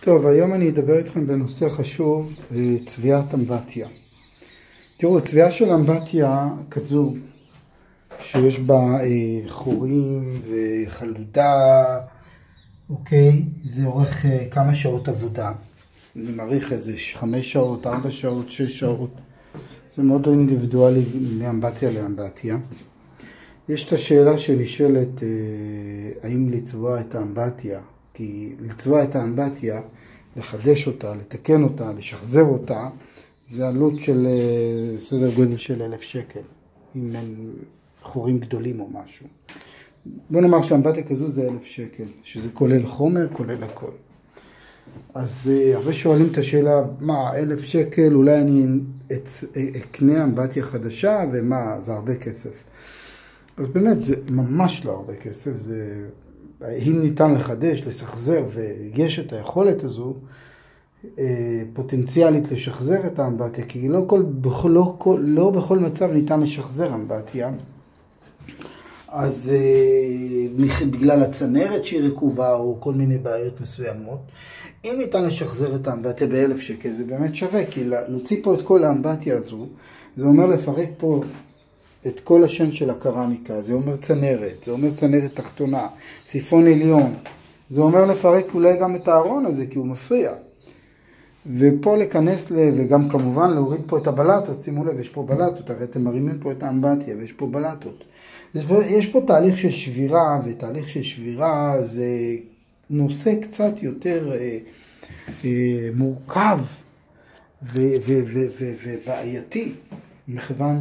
טוב, היום אני אדבר איתכם בנושא חשוב, צביעת אמבטיה. תראו, צביעה של אמבטיה כזו, שיש בה חורים וחלודה, אוקיי? זה אורך כמה שעות עבודה. אני מעריך איזה 5 שעות, 4 שעות, 6 שעות. זה מאוד אינדיבידואלי מאמבטיה לאמבטיה. יש את השאלה שנשאלת, האם לצבוע את האמבטיה? כי לצבוע את האמבטיה, לחדש אותה, לתקן אותה, לשחזר אותה, זה עלות של סדר גודל של 1,000 שקל, אם אין חורים גדולים או משהו. בוא נאמר שהאמבטיה כזו זה 1,000 שקל, שזה כולל חומר, כולל הכל. אז הרבה שואלים את השאלה, מה, 1,000 שקל, אולי אני אקנה אמבטיה חדשה, ומה, זה הרבה כסף. אז באמת זה ממש לא הרבה כסף, זה, אם ניתן לחדש, לשחזר, ויש את היכולת הזו, פוטנציאלית לשחזר את האמבטיה, כי לא בכל מצב ניתן לשחזר אמבטיה, אז בגלל הצנרת שהיא רקובה, או כל מיני בעיות מסוימות, אם ניתן לשחזר את האמבטיה ב1,000 שקל, זה באמת שווה, כי להוציא פה את כל האמבטיה הזו, זה אומר לפרק פה את כל השן של הקרמיקה, זה אומר צנרת, זה אומר צנרת תחתונה, סיפון עליון, זה אומר לפרק אולי גם את הארון הזה, כי הוא מפריע. ופה להיכנס וגם כמובן להוריד פה את הבלטות, שימו לב, יש פה בלטות, הרי אתם מרימים פה את האמבטיה, ויש פה בלטות. יש פה תהליך של שבירה, ותהליך של שבירה זה נושא קצת יותר מורכב ובעייתי. מכיוון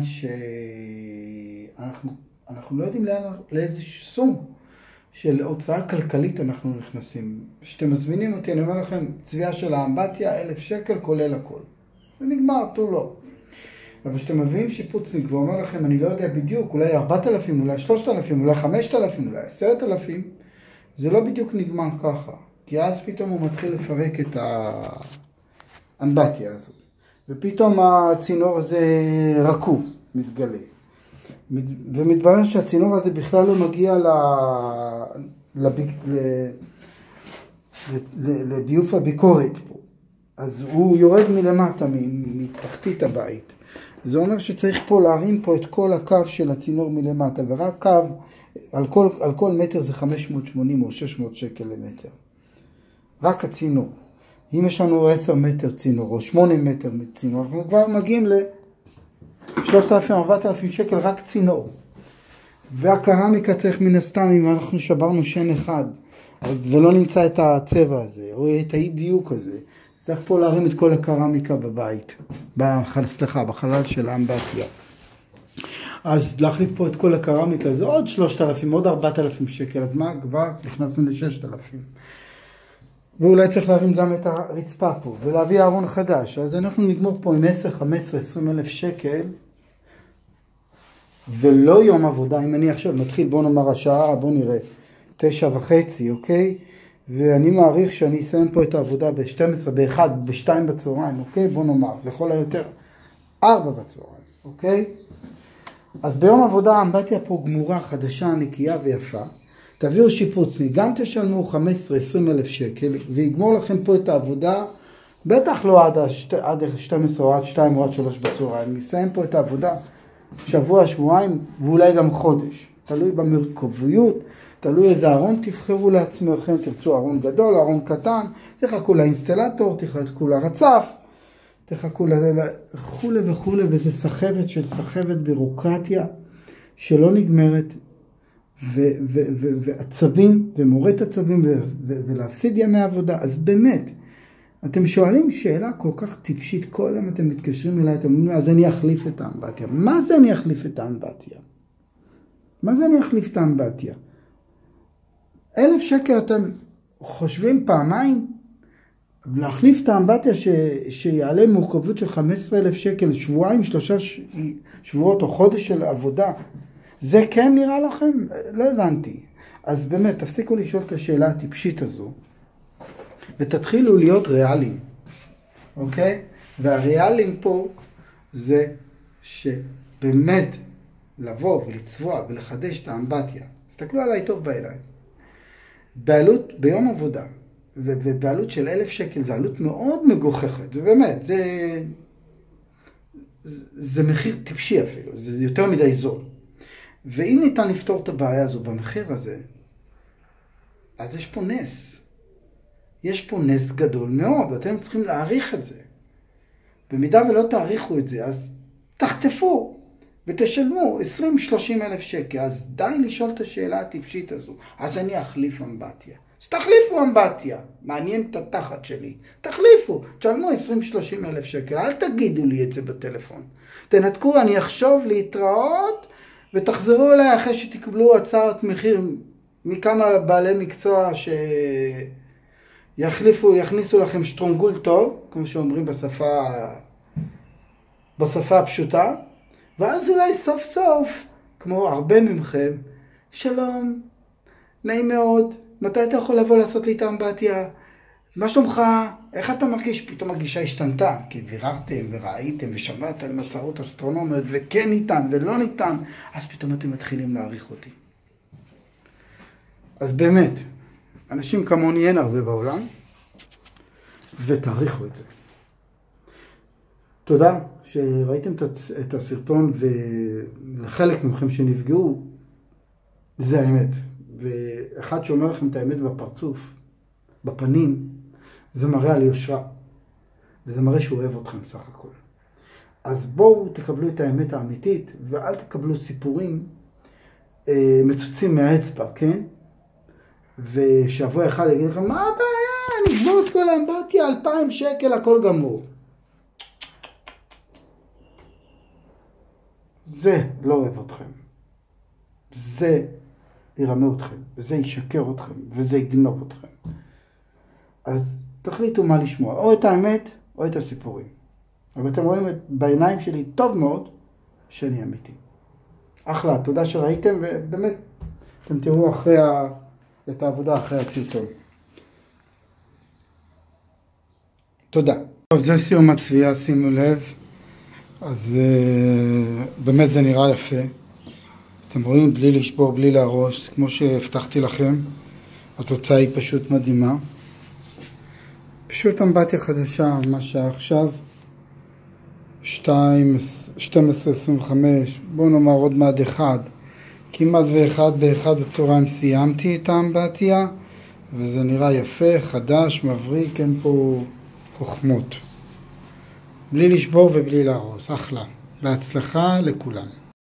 שאנחנו לא יודעים לאיזה סוג של הוצאה כלכלית אנחנו נכנסים. כשאתם מזמינים אותי, אני אומר לכם, צביעה של האמבטיה, 1,000 שקל כולל הכל. זה נגמר, תו לא. אבל כשאתם מביאים שיפוצניק ואומר לכם, אני לא יודע בדיוק, אולי 4,000, אולי 3,000, אולי 5,000, אולי 10,000, זה לא בדיוק נגמר ככה. כי אז פתאום הוא מתחיל לפרק את האמבטיה הזו. ופתאום הצינור הזה רקוב, מתגלה. ומתברר שהצינור הזה בכלל לא מגיע לביוף הביקורת פה. אז הוא יורד מלמטה, מתחתית הבית. זה אומר שצריך פה להרים פה את כל הקו של הצינור מלמטה, ורק קו, על כל מטר זה 580 או 600 שקל למטר. רק הצינור. אם יש לנו 10 מטר צינור או 8 מטר צינור, אנחנו כבר מגיעים ל-3,000-4,000 שקל רק צינור. והקרמיקה צריך מן הסתם, אם אנחנו שברנו שן אחד, ולא נמצא את הצבע הזה, או את האי דיוק הזה, צריך פה להרים את כל הקרמיקה בבית, בחלל של האמבטיה. אז להחליף פה את כל הקרמיקה, זה עוד 3,000, עוד 4,000 שקל, אז מה? כבר נכנסנו ל-6,000. ואולי צריך להרים גם את הרצפה פה, ולהביא ארון חדש. אז אנחנו נגמור פה עם 10, 15, 20,000 שקל, ולא יום עבודה. אם אני עכשיו מתחיל, בוא נאמר השעה, בוא נראה, 9:30, אוקיי? ואני מעריך שאני אסיים פה את העבודה ב-12, ב-1, ב-2 בצהריים, אוקיי? בוא נאמר, לכל היותר 4 בצהריים, אוקיי? אז ביום עבודה האמבטיה פה גמורה, חדשה, נקייה ויפה. תביאו שיפוצניק, גם תשלמו 15-20,000 שקל, ויגמור לכם פה את העבודה, בטח לא עד 12 או עד 2 או עד 3 בצהריים, נסיים פה את העבודה שבוע, שבועיים, ואולי גם חודש. תלוי במרכביות, תלוי איזה ארון תבחרו לעצמכם, תרצו ארון גדול, ארון קטן, תחכו לאינסטלטור, תחכו לרצף, תחכו וכו' וכו', וזה סחבת של סחבת בירוקרטיה שלא נגמרת, ועצבים, ומורת עצבים, ולהפסיד ימי עבודה. אז באמת, אתם שואלים שאלה כל כך טיפשית, כל יום אתם מתקשרים אליי, אתם אומרים, אז אני אחליף את האמבטיה. מה זה אני אחליף את האמבטיה? מה זה אני אחליף את האמבטיה? 1,000 שקל אתם חושבים פעמיים? להחליף את האמבטיה שיעלה מורכבות של 15,000 שקל, שבועיים, 3 שבועות או חודש של עבודה, זה כן נראה לכם? לא הבנתי. אז באמת, תפסיקו לשאול את השאלה הטיפשית הזו, ותתחילו להיות ריאליים, אוקיי? והריאליים פה זה שבאמת לבוא ולצבוע ולחדש את האמבטיה. תסתכלו עליי טוב בעיניים. בעלות ביום עבודה, ובעלות של 1,000 שקל, זה עלות מאוד מגוחכת, זה באמת, זה מחיר טיפשי אפילו, זה יותר מדי זול. ואם ניתן לפתור את הבעיה הזו במחיר הזה, אז יש פה נס. יש פה נס גדול מאוד, ואתם צריכים להעריך את זה. במידה ולא תעריכו את זה, אז תחטפו ותשלמו 20-30 אלף שקל. אז די לשאול את השאלה הטיפשית הזו. אז אני אחליף אמבטיה. אז תחליפו אמבטיה. מעניין את התחת שלי. תחליפו. תשלמו 20-30 אלף שקל. אל תגידו לי את זה בטלפון. תנתקו, אני אחשוב להתראות, ותחזרו אליי אחרי שתקבלו הצעת מחיר מכמה בעלי מקצוע יכניסו לכם שטרונגול טוב, כמו שאומרים בשפה הפשוטה, ואז אולי סוף סוף, כמו הרבה מכם, שלום, נעים מאוד, מתי אתה יכול לבוא לעשות לי את האמבטיה? מה שלומך? איך אתה מרגיש? פתאום הגישה השתנתה, כי ביררתם וראיתם ושמעתם מצאות אסטרונומיות, וכן ניתן ולא ניתן, אז פתאום אתם מתחילים להעריך אותי. אז באמת, אנשים כמוני אין הרבה בעולם, ותעריכו את זה. תודה שראיתם את הסרטון, ולחלק מכם שנפגעו, זה האמת. ואחד שאומר לכם את האמת בפרצוף, בפנים, זה מראה על יושרה. וזה מראה שהוא אוהב אתכם סך הכל. אז בואו תקבלו את האמת האמיתית, ואל תקבלו סיפורים מצוצים מהאצבע, כן? ושבוע אחד יגיד לכם, מה הבעיה? נגמור את כל האמבטיה, 2,000 שקל, הכל גמור. זה לא אוהב אתכם. זה ירמה אתכם, וזה ישקר אתכם, וזה יגנוב אתכם. אז תחליטו מה לשמוע, או את האמת, או את הסיפורים. אבל אתם רואים בעיניים שלי טוב מאוד, שאני אמיתי. אחלה, תודה שראיתם, ובאמת, אתם תראו את העבודה אחרי הסרטון. תודה. טוב, זה סיום הצביעה, שימו לב. אז באמת זה נראה יפה. אתם רואים, בלי לשבור, בלי להרוס, כמו שהבטחתי לכם. התוצאה היא פשוט מדהימה. פשוט אמבטיה חדשה, מה שעכשיו 12:25, בואו נאמר עוד מעד 1. כמעט באחד בצהריים סיימתי את האמבטיה, וזה נראה יפה, חדש, מבריק, אין פה חוכמות. בלי לשבור ובלי להרוס, אחלה. בהצלחה לכולם.